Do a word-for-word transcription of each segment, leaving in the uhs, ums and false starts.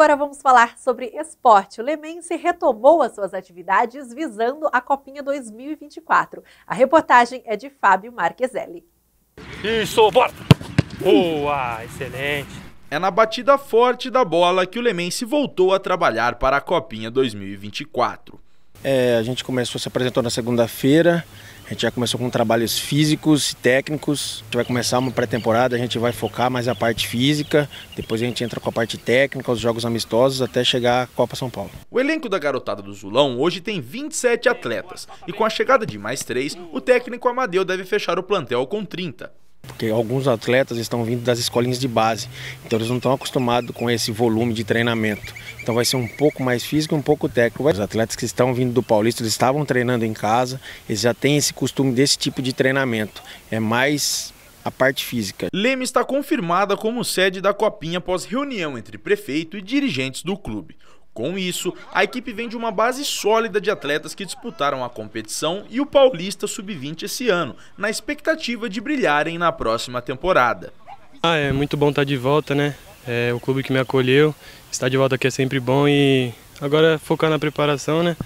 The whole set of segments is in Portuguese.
agora vamos falar sobre esporte. O Lemense retomou as suas atividades visando a Copinha dois mil e vinte e quatro. A reportagem é de Fábio Marcheselli. Isso, bora! Boa, excelente! É na batida forte da bola que o Lemense voltou a trabalhar para a Copinha dois mil e vinte e quatro. É, a gente começou, se apresentou na segunda-feira, a gente já começou com trabalhos físicos e técnicos. A gente vai começar uma pré-temporada, a gente vai focar mais a parte física, depois a gente entra com a parte técnica, os jogos amistosos, até chegar à Copa São Paulo. O elenco da garotada do Zulão hoje tem vinte e sete atletas, e com a chegada de mais três, o técnico Amadeu deve fechar o plantel com trinta. Porque alguns atletas estão vindo das escolinhas de base, então eles não estão acostumados com esse volume de treinamento. Então vai ser um pouco mais físico e um pouco técnico. Os atletas que estão vindo do Paulista, eles estavam treinando em casa, eles já têm esse costume desse tipo de treinamento. É mais a parte física. Leme está confirmada como sede da Copinha após reunião entre prefeito e dirigentes do clube. Com isso, a equipe vem de uma base sólida de atletas que disputaram a competição e o Paulista sub vinte esse ano, na expectativa de brilharem na próxima temporada. Ah, é muito bom estar de volta, né? É o clube que me acolheu, estar de volta aqui é sempre bom e agora focar na preparação, né?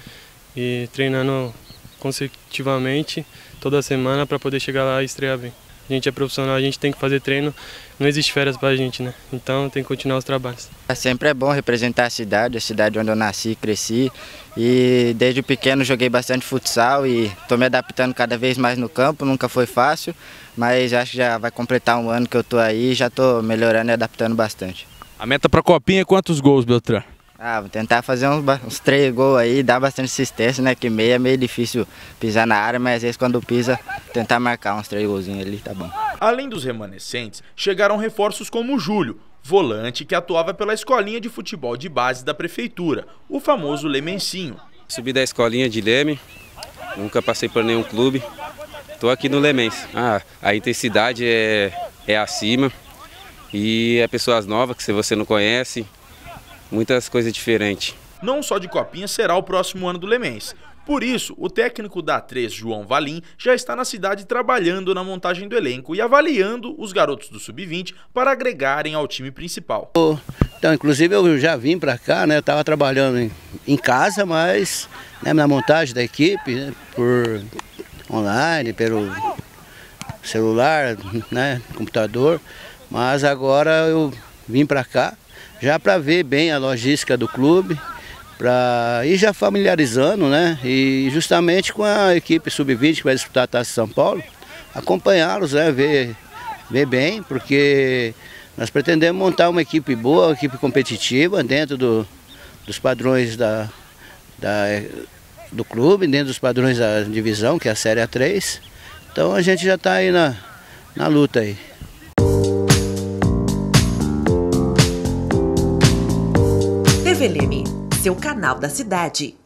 E treinando consecutivamente toda semana para poder chegar lá e estrear bem. A gente é profissional, a gente tem que fazer treino, não existe férias pra gente, né? Então tem que continuar os trabalhos. Sempre é bom representar a cidade, a cidade onde eu nasci e cresci. E desde pequeno joguei bastante futsal e estou me adaptando cada vez mais no campo, nunca foi fácil, mas acho que já vai completar um ano que eu estou aí e já estou melhorando e adaptando bastante. A meta para a Copinha é quantos gols, Beltrán? Ah, vou tentar fazer uns, uns três gols aí, dar bastante assistência, né? Que meio é meio difícil pisar na área, mas às vezes quando pisa, tentar marcar uns três golzinhos ali, tá bom. Além dos remanescentes, chegaram reforços como o Júlio, volante que atuava pela escolinha de futebol de base da prefeitura, o famoso Lemensinho. Subi da escolinha de Leme, nunca passei por nenhum clube, tô aqui no Lemense. Ah, a intensidade é, é acima e é pessoas novas que você não conhece. Muitas coisas diferentes. Não só de Copinha será o próximo ano do Lemense. Por isso, o técnico da A três, João Valim, já está na cidade trabalhando na montagem do elenco e avaliando os garotos do sub vinte para agregarem ao time principal. Então, inclusive eu já vim para cá, né? Eu estava trabalhando em, em casa, mas né, na montagem da equipe, né, por online, pelo celular, né, computador, mas agora eu vim para cá já para ver bem a logística do clube, para ir já familiarizando, né? E justamente com a equipe sub vinte que vai disputar a Taça São Paulo, acompanhá-los, né? Ver, ver bem, porque nós pretendemos montar uma equipe boa, uma equipe competitiva dentro do, dos padrões da, da, do clube, dentro dos padrões da divisão, que é a Série A três. Então a gente já está aí na, na luta aí. T V Leme, seu canal da cidade.